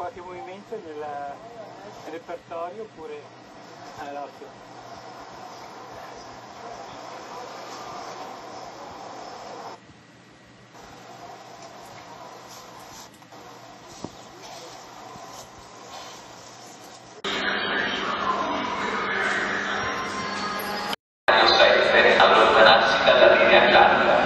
qualche movimento nel repertorio oppure all'occhio? Allontanarsi dalla linea gialla.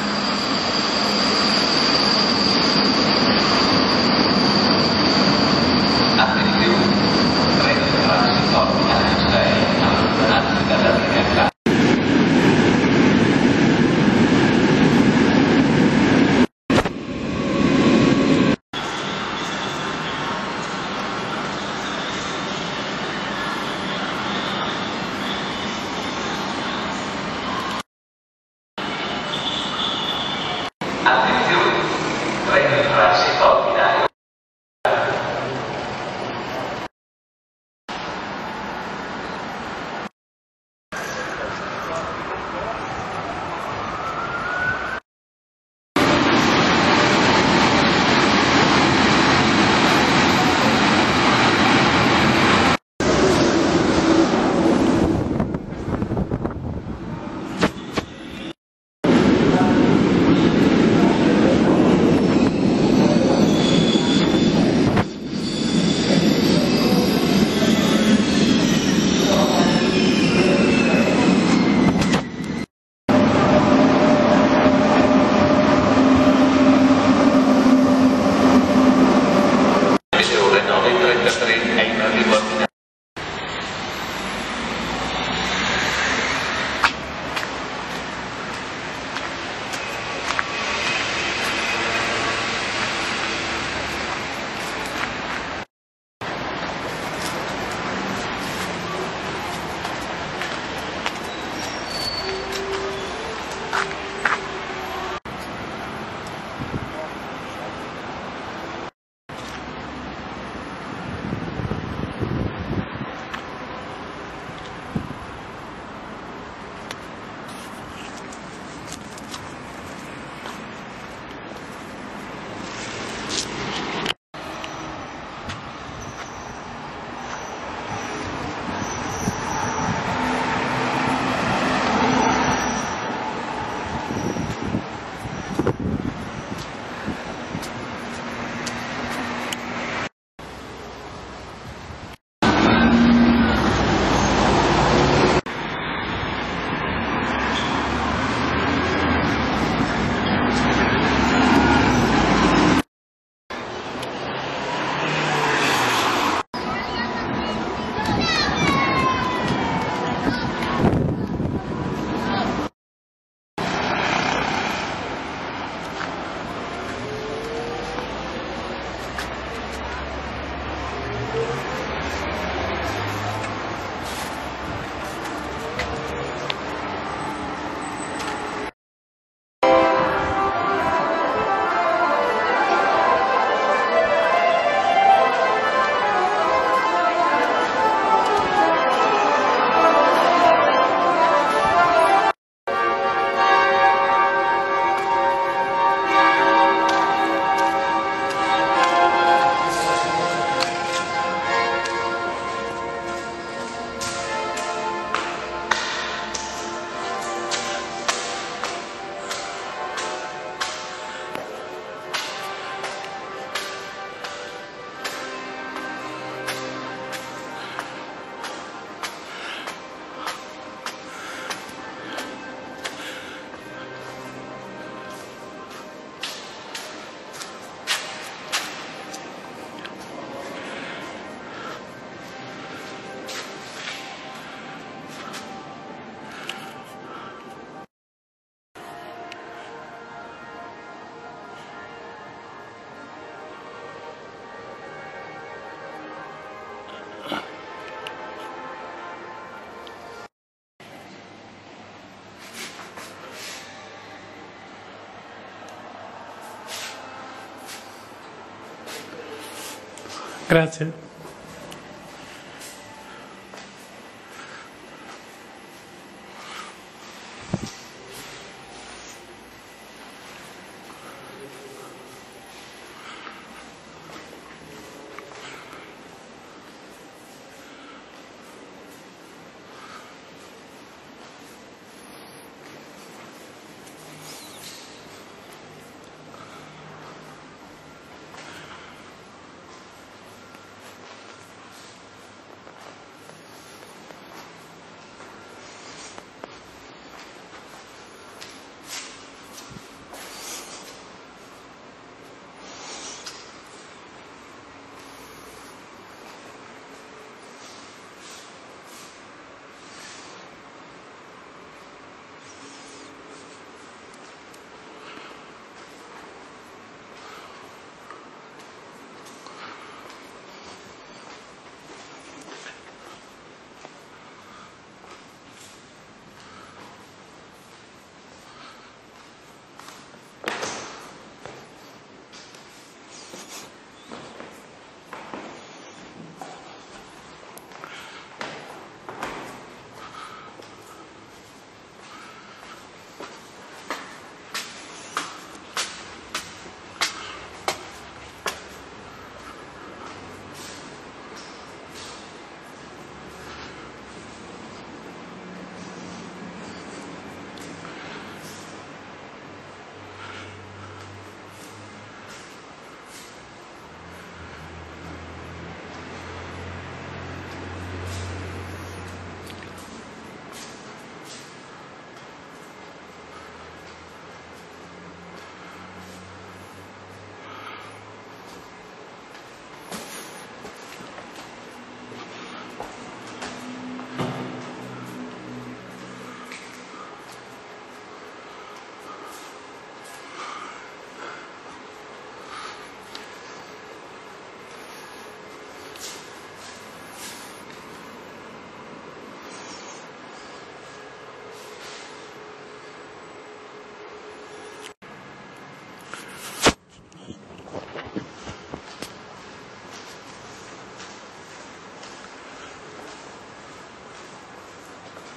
Attenzione, treno transito binario 6, allontanarsi dalla linea gialla. Attenzione, treno transito binario. Ore 9:33 è in arrivo a Milano. Grazie.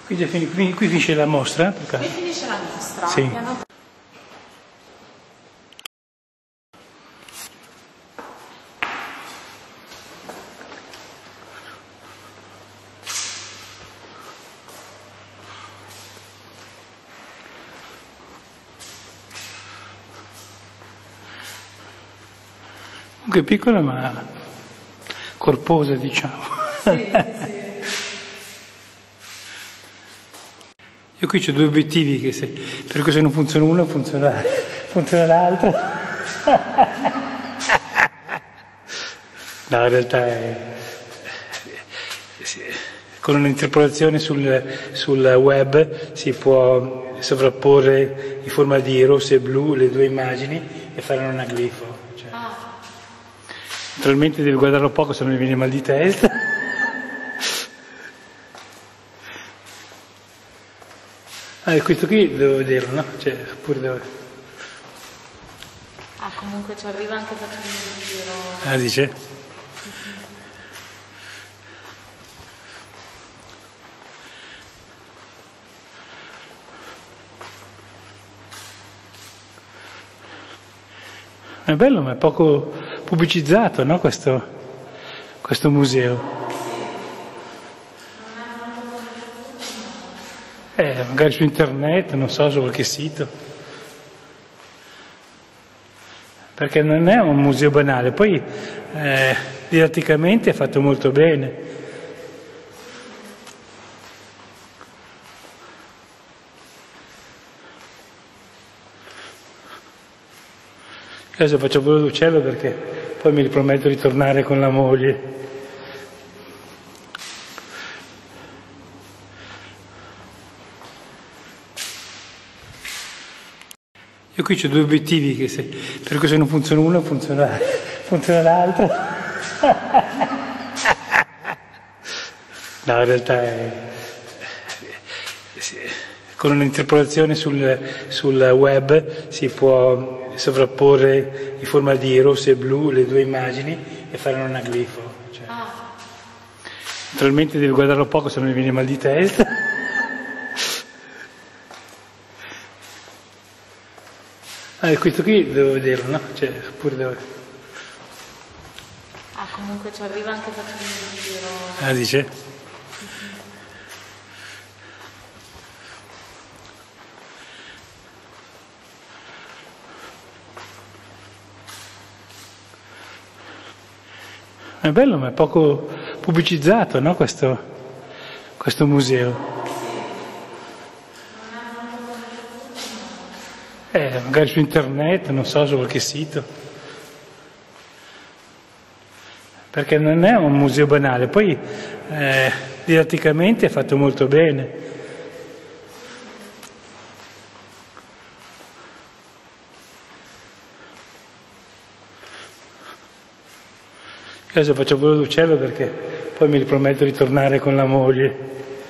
Qui finisce la mostra? Qui finisce la mostra. Sì. Comunque piccola ma corposa, diciamo. Sì. Io qui ho due obiettivi, per cui se non funziona uno funziona l'altro. No, in realtà con un'interpolazione sul web si può sovrapporre in forma di rosso e blu le due immagini e fare un anaglifo. Cioè. Naturalmente devi guardarlo poco, se no mi viene mal di testa. Questo qui devo vederlo, no? Cioè, pure devo... Comunque ci arriva anche facendo il giro. Dice? È bello, ma è poco pubblicizzato, no? Questo museo. Magari su internet, non so, su qualche sito. Perché non è un museo banale, poi didatticamente è fatto molto bene. Adesso faccio volo d'uccello perché poi mi riprometto di tornare con la moglie. Io qui ho due obiettivi, per cui se non funziona uno funziona l'altro. No, in realtà con un'interpolazione sul web si può sovrapporre in forma di rosso e blu le due immagini e fare un anaglifo. Cioè. Naturalmente devi guardarlo poco, se no mi viene mal di testa. Questo qui devo vederlo, no? Cioè, pure devo... Comunque ci arriva anche facendo il giro. Dice? È bello, ma è poco pubblicizzato, no? Questo museo. Magari su internet, non so, su qualche sito. Perché non è un museo banale, poi didatticamente è fatto molto bene. Adesso faccio volo d'uccello perché poi mi riprometto di tornare con la moglie.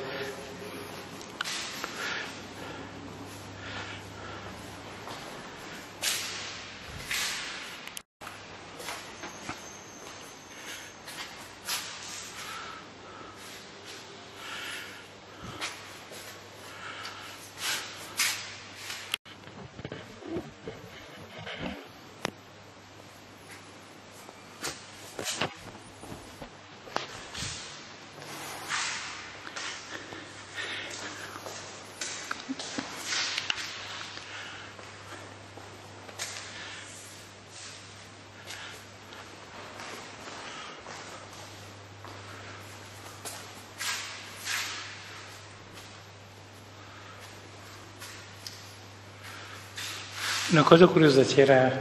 Una cosa curiosa, c'era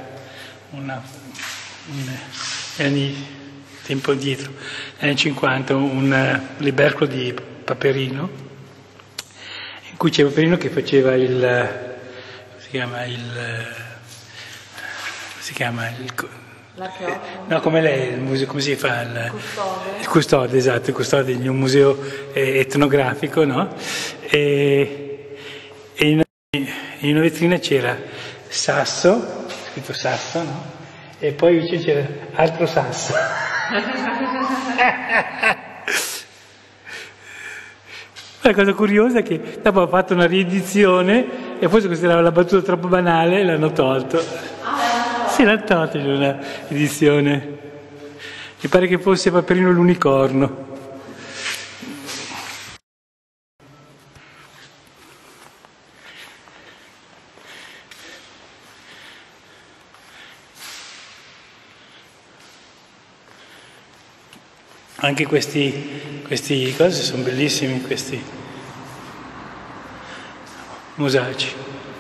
tempo indietro, negli anni 50, un libercolo di Paperino, in cui c'era Paperino che faceva no, come lei, il museo, come si fa? Il custode, esatto, il custode di un museo etnografico, no? E in una vetrina c'era Sasso, scritto Sasso, no? E poi vicino c'era altro Sasso. La cosa curiosa è che dopo ha fatto una riedizione e forse considerava la battuta troppo banale e l'hanno tolto. Sì, l'hanno tolto in una edizione. Mi pare che fosse Paperino l'unicorno. Anche questi cose sono bellissimi, questi mosaici.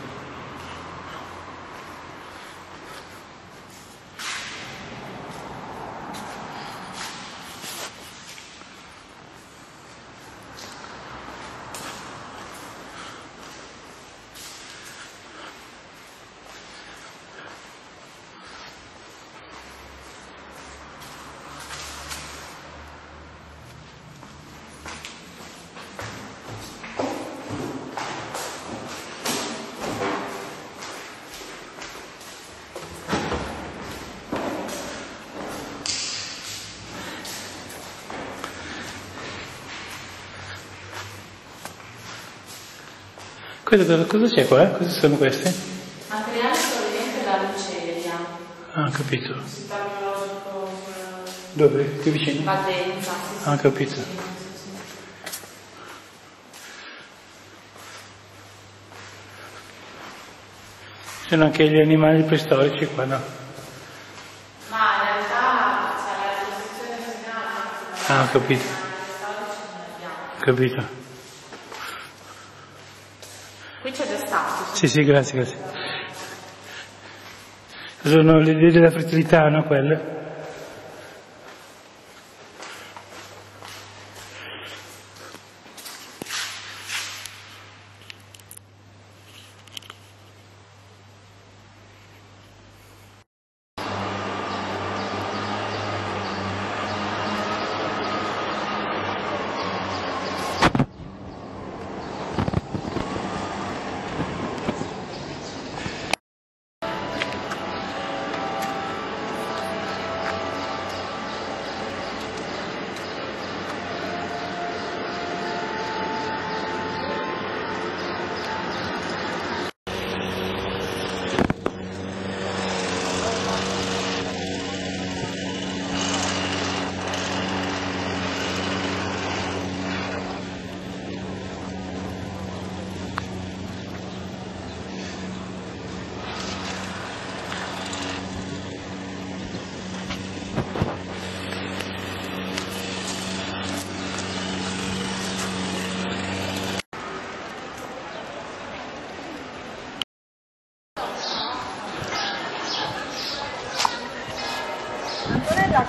Cosa c'è qua? Cosa sono queste? Materiale proveniente da Luceria. Ah, ho capito. Si tecnologico. Dove? Qui vicino? Vadenza. Ah, ho capito. Ci sono anche gli animali preistorici qua, no? Ma in realtà c'è la posizione finale. Ah, ho capito. Ho capito. Qui c'è già stato. Sì, grazie. Sono le idee della fertilità, no, quelle? Antonella,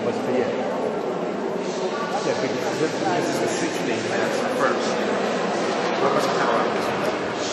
Postigliere. Cioè, quindi this is the 16th, that's the first. Guarda che cavolo è questo.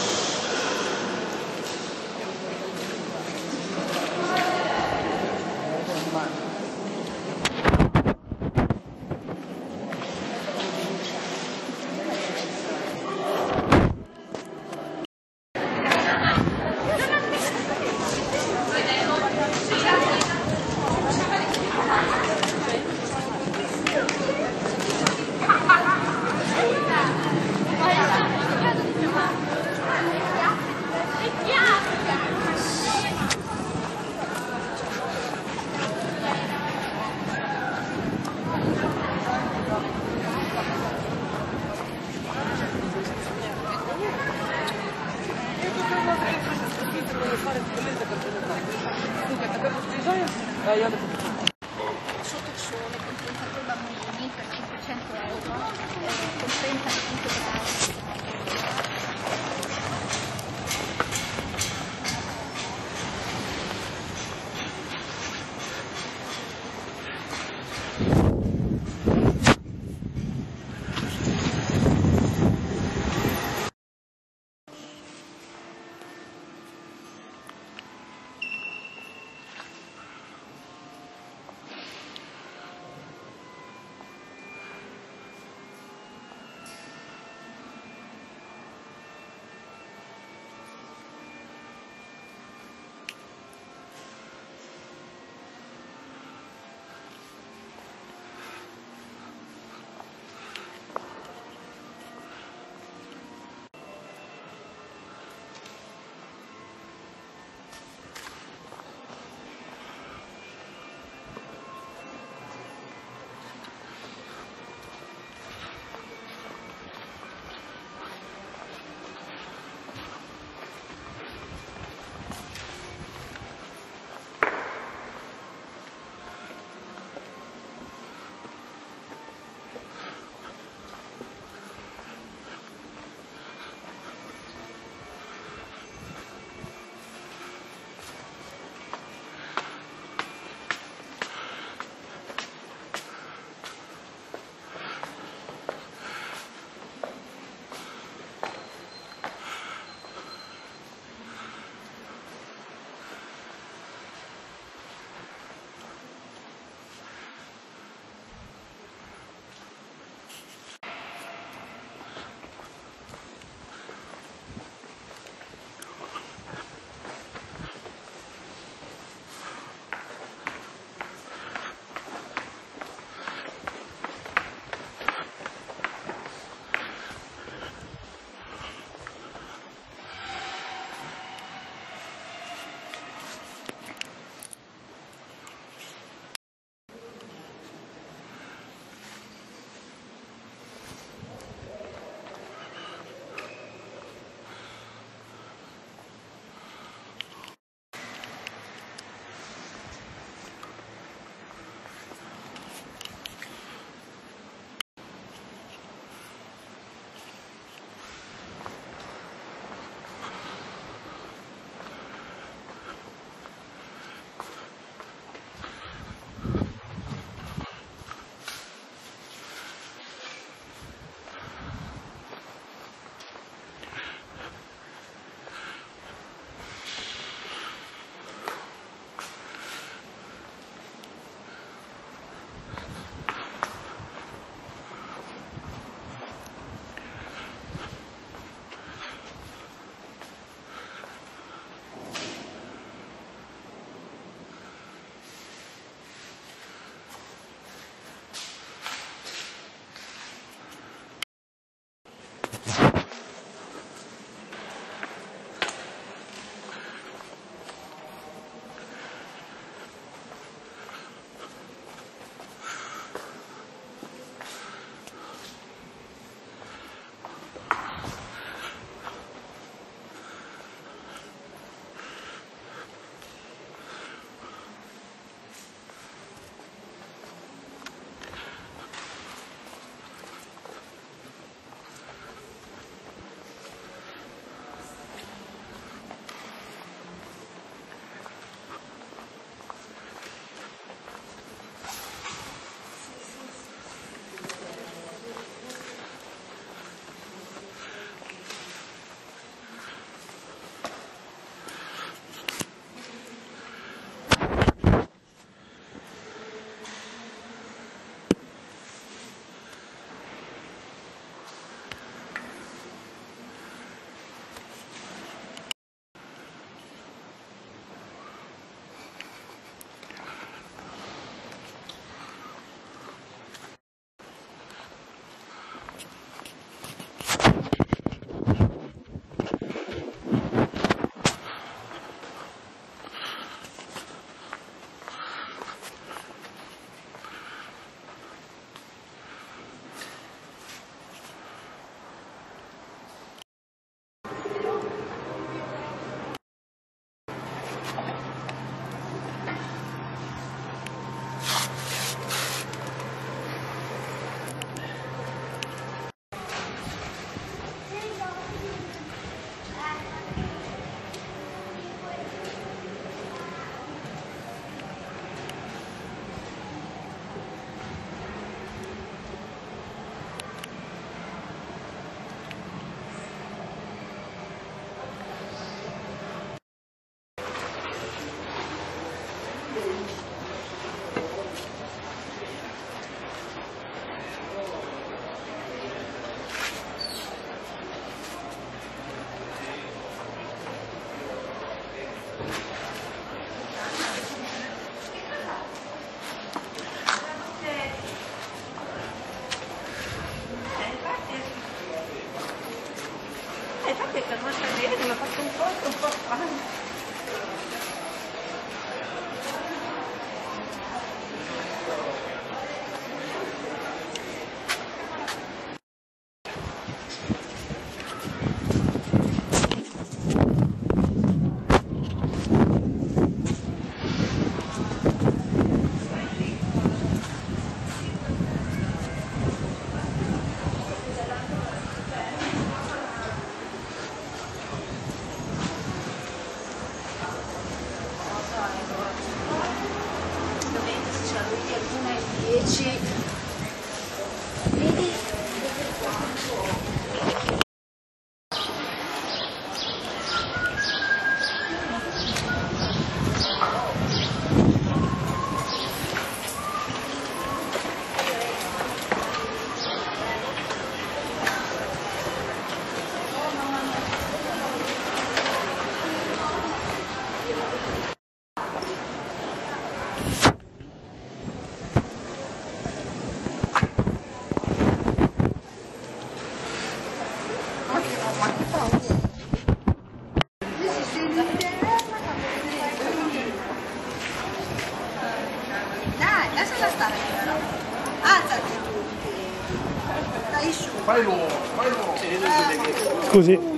Sotto il sole con 33 bambini per 500 euro, con 30 minuti 10. Vedi? Dai, lasciala stare. Alzati. Dai su. Fallo. Scusi.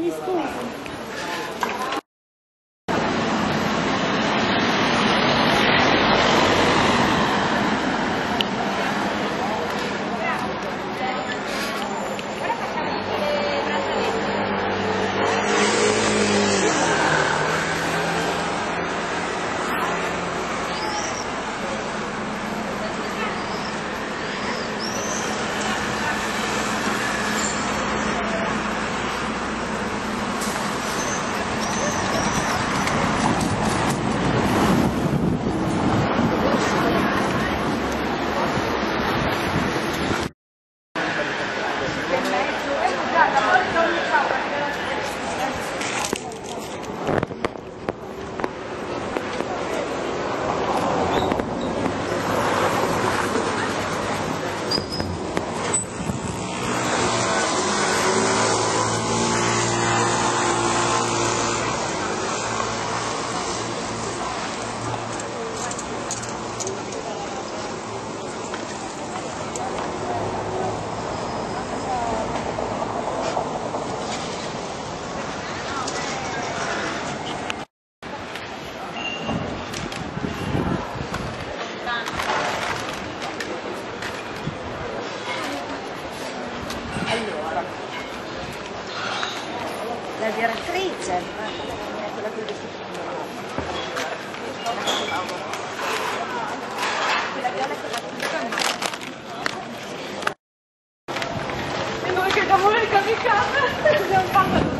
La direttrice è quella che quella viola che va e noi che abbiamo le kamikaze abbiamo fatto.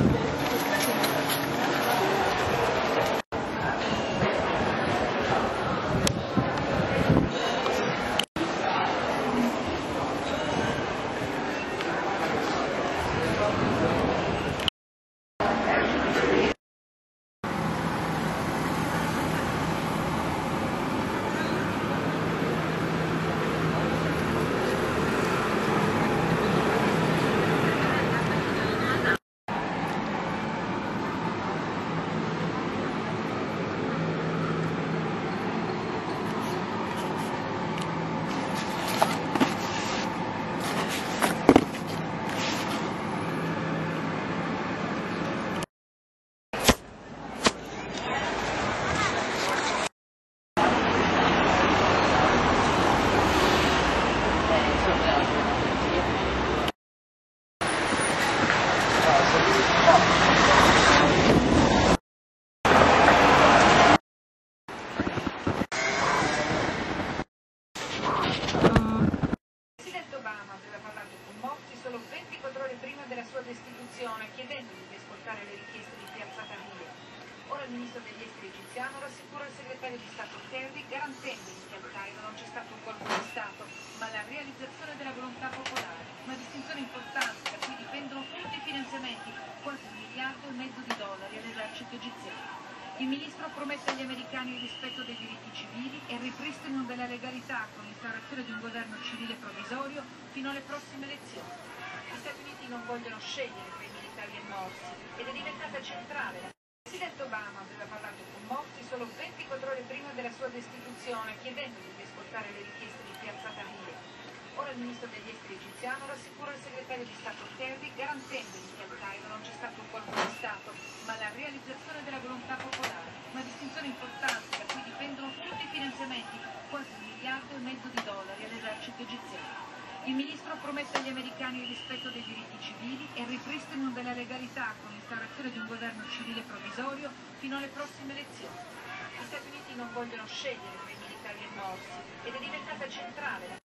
chiedendogli di ascoltare le richieste di piazzata Mille. Ora il ministro degli esteri egiziano rassicura il segretario di Stato Kerry garantendogli che al Cairo non c'è stato un colpo di Stato, ma la realizzazione della volontà popolare. Una distinzione importante da cui dipendono tutti i finanziamenti, quasi $1,5 miliardi all'esercito egiziano. Il ministro promette agli americani il rispetto dei diritti civili e il ripristino della legalità con l'instaurazione di un governo civile provvisorio fino alle prossime elezioni. Gli Stati Uniti non vogliono scegliere tra i militari e morsi ed è diventata centrale. Il presidente Obama aveva parlato con Morsi solo 24 ore prima della sua destituzione, chiedendogli di ascoltare le richieste di piazzata Mille. Ora il ministro degli esteri egiziano rassicura il segretario di Stato Kerry garantendogli che al Cairo non c'è stato un colpo di Stato, ma la realizzazione della volontà popolare. Una distinzione importante da cui dipendono tutti i finanziamenti, quasi $1,5 miliardi all'esercito egiziano. Il ministro promette agli americani il rispetto dei diritti civili e il ripristino della legalità con l'instaurazione di un governo civile provvisorio fino alle prossime elezioni. Gli Stati Uniti non vogliono scegliere tra i militari e morsi ed è diventata centrale.